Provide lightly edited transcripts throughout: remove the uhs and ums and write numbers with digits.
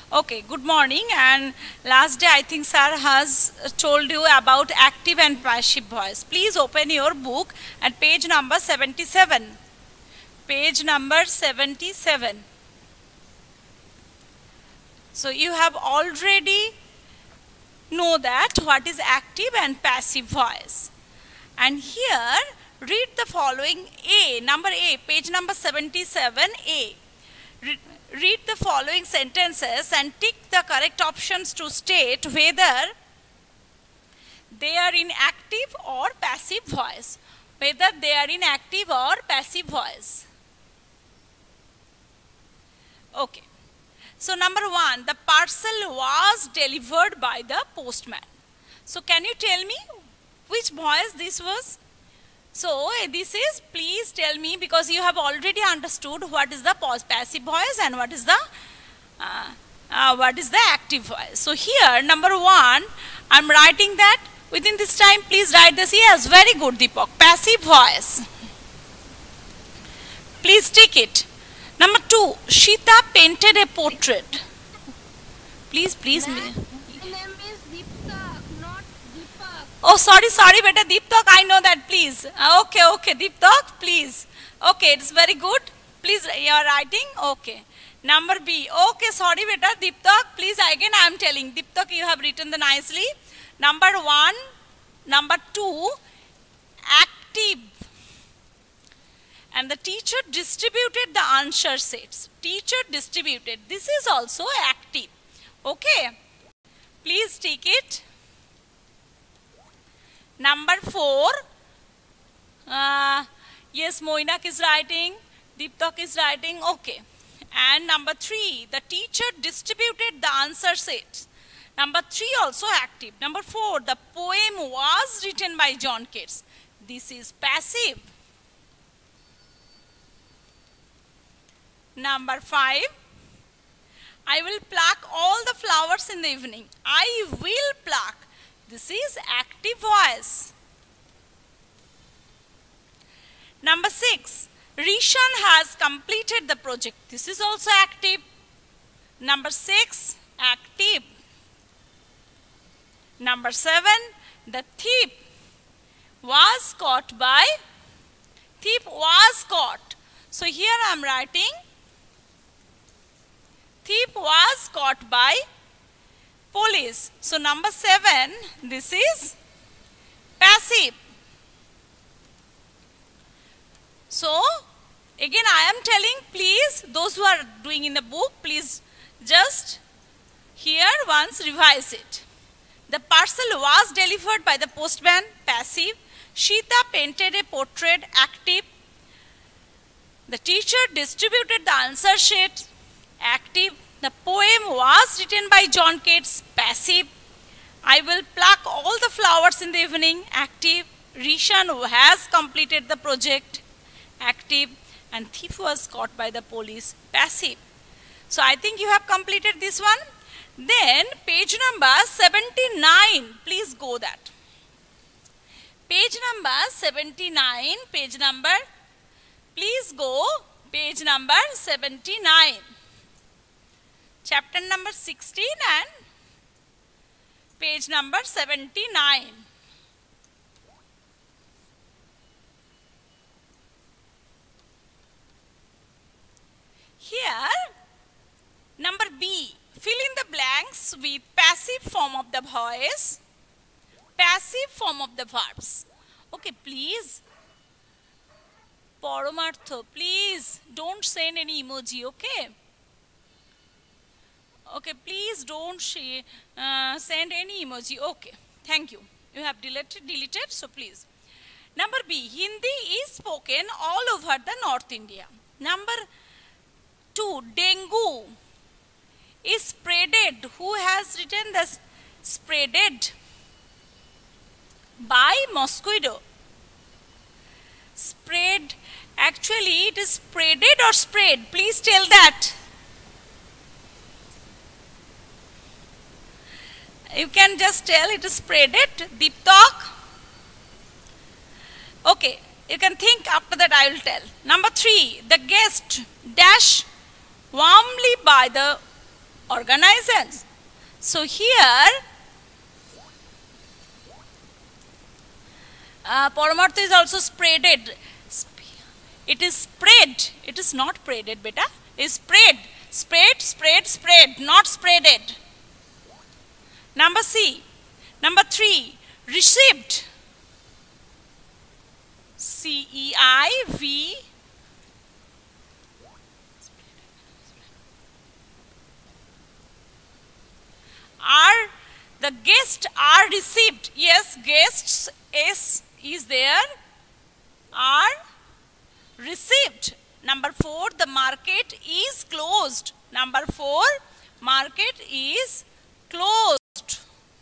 Okay, good morning. And last day I think sir has told you about active and passive voice. Please open your book at page number 77. Page number 77. So you have already know that what is active and passive voice. And here read the following A, page number 77A. Read the following sentences and tick the correct options to state whether they are in active or passive voice. Whether they are in active or passive voice. Okay. So number 1, the parcel was delivered by the postman. So can you tell me which voice this was? So this is, please tell me, because you have already understood what is the passive voice and what is the active voice. So here number 1, I am writing that within this time. Please write this. Yes, very good, Deepak. Passive voice. Please tick it. Number 2, Shita painted a portrait. Please. My name is Deeptak, not Deepak. Oh, sorry, beta. Deeptak, I know that, please. Okay, Deeptak, please. Okay, it's very good. Please, you are writing. Okay. Number B. Okay, sorry, beta. Deeptak, please, again I am telling. Deeptak, you have written the nicely. Number 1. Number 2, active. And the teacher distributed the answer sets. Teacher distributed. This is also active. Okay. Please take it. Number 4. Yes, Moinak is writing. Deeptak is writing. Okay. And number 3. The teacher distributed the answer sets. Number 3 also active. Number 4. The poem was written by John Keats. This is passive. Number 5, I will pluck all the flowers in the evening. I will pluck. This is active voice. Number 6, Rishan has completed the project. This is also active. Number 6, active. Number 7, the thief was caught. So here I am writing, thief was caught by police. So number 7, this is passive. So again I am telling, please, those who are doing in the book, please just here once revise it. The parcel was delivered by the postman, passive. Shita painted a portrait, active. The teacher distributed the answer sheet, active. The poem was written by John Keats, passive. I will pluck all the flowers in the evening, active. Rishan has completed the project, active. And thief was caught by the police, passive. So I think you have completed this one. Then page number 79, please go that. Page number 79, please go page number 79. Chapter number 16 and page number 79. Here, number B, fill in the blanks with passive form of the voice, passive form of the verbs. Okay, please. Paramartha, please don't send any emoji, okay? Okay, please don't send any emoji. Okay, thank you. You have deleted, so please. Number B, Hindi is spoken all over the North India. Number 2, dengue is spreaded. Who has written this? Spreaded by mosquito. Spread, actually it is spreaded or spread. Please tell that. You can just tell it is spreaded. Deeptak. Okay, you can think, after that I will tell. Number 3, the guest dash warmly by the organizations. So here, Paramartha is also spreaded. It is spread. It is not spreaded, beta. It is spread. Spread, spread, spread, not spreaded. Number C. Number 3, received. CEIV. Are the guests are received. Yes, guests is there. Are received. Number 4, the market is closed. Number 4, market is closed.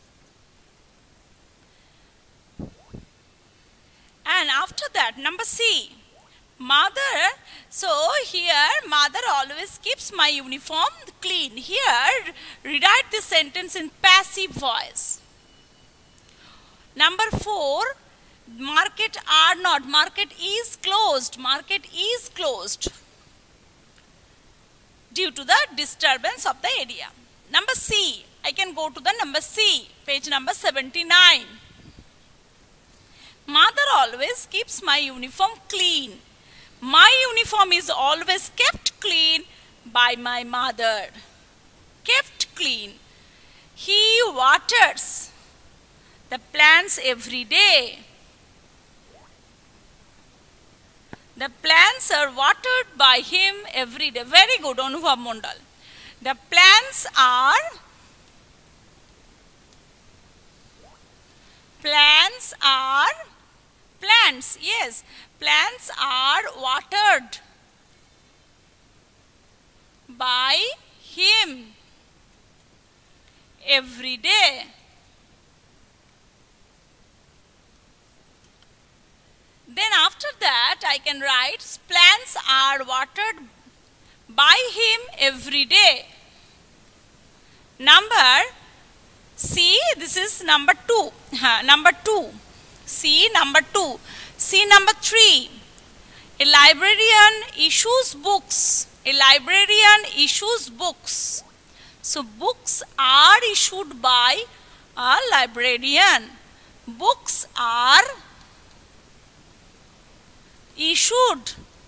And after that, number C, mother. So here, mother always keeps my uniform clean. Here, rewrite this sentence in passive voice. Number 4, market are not. Market is closed. Market is closed due to the disturbance of the area. Number C, I can go to the number C, page number 79. Mother always keeps my uniform clean. My uniform is always kept clean by my mother. Kept clean. He waters the plants every day. The plants are watered by him every day. Very good, Anubhav Mondal. The plants are plants, yes, plants are watered by him every day. Then after that I can write plants are watered by him every day. Number C, this is number 2. Number 2. C, number 2. C, number 3. A librarian issues books. A librarian issues books. So books are issued by a librarian. Books are issued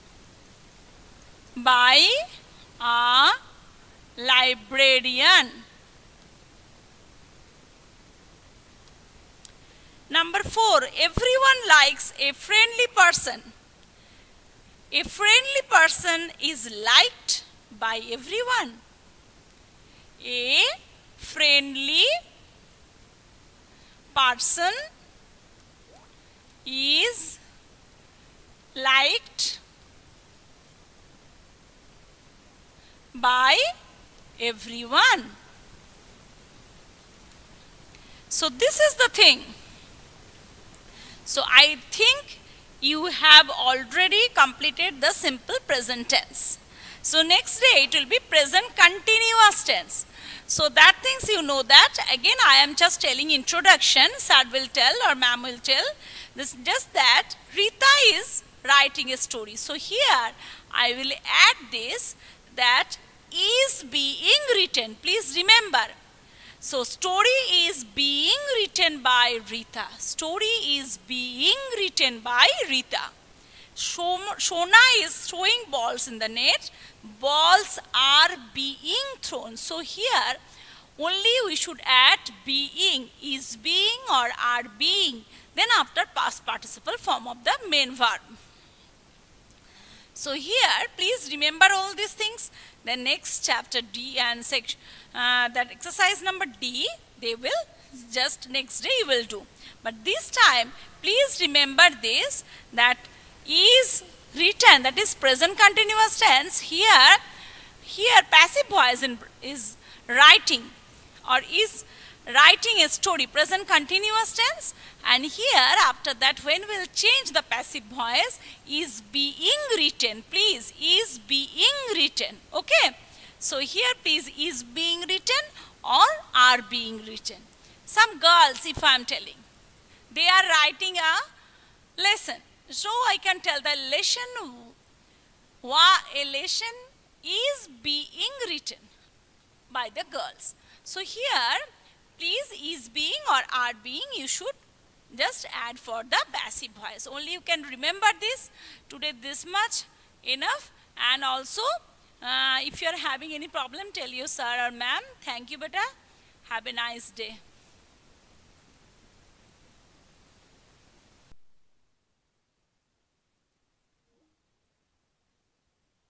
by a librarian. Number 4, everyone likes a friendly person. A friendly person is liked by everyone. A friendly person is liked by everyone. So this is the thing. So I think you have already completed the simple present tense. So next day it will be present continuous tense. So that things you know that. Again I am just telling introduction. Sir will tell or ma'am will tell. This just that Rita is writing a story. So here I will add this, that is being written. Please remember. So story is being written by Rita. Story is being written by Rita. Shona is throwing balls in the net. Balls are being thrown. So here only we should add being, is being or are being. Then after past participle form of the main verb. So here please remember all these things. The next chapter D and section, that exercise number D, they will just next day you will do. But this time please remember this, that is written, that is present continuous tense. Here passive voice is writing or is writing a story, present continuous tense. And here after that when we will change the passive voice, is being written. Please, is being written. Okay. So here please, is being written or are being written. Some girls, if I am telling, they are writing a lesson. So I can tell the lesson is being written. by the girls. So here, please is being or are being, you should just add for the passive voice. Only you can remember this. Today this much enough. And also, if you are having any problem, tell your sir or ma'am. Thank you, beta. Have a nice day.